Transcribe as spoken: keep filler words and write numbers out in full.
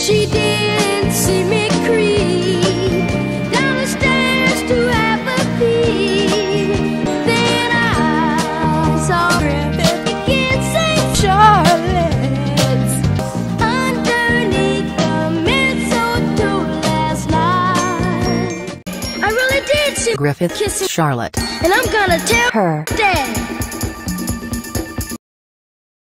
She didn't see me creep down the stairs to have a peep. Then I saw Griffith begin Saint Charlotte's underneath the mistletoe last night. I really did see Griffith kissing Charlotte, and I'm gonna tell her Dad.